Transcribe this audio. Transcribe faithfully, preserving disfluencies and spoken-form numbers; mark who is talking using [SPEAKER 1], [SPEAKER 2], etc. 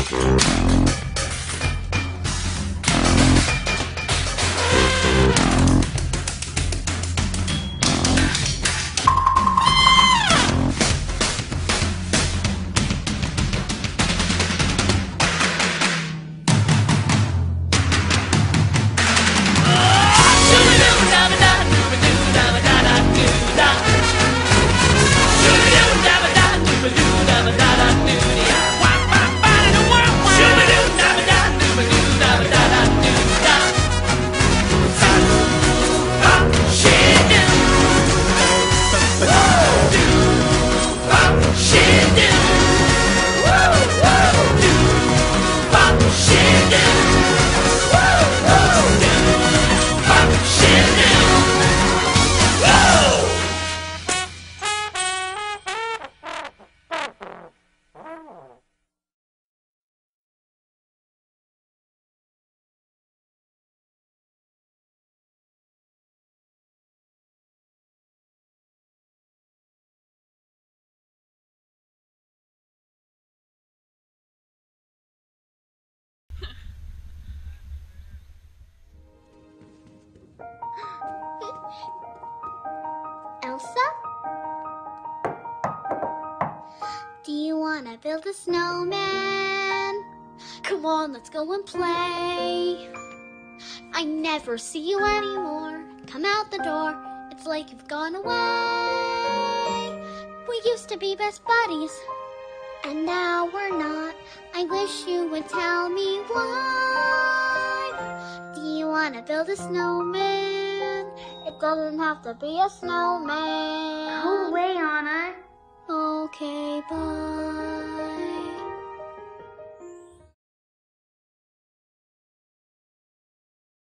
[SPEAKER 1] Elsa? Do you want to build a snowman? Come on, let's go and play. I never see you anymore. Come out the door, it's like you've gone away. We used to be best buddies, and now we're not. I wish you would tell me why. Do you want to build a snowman? It doesn't have to be a snowman.
[SPEAKER 2] Go away, Anna.
[SPEAKER 1] Okay, bye.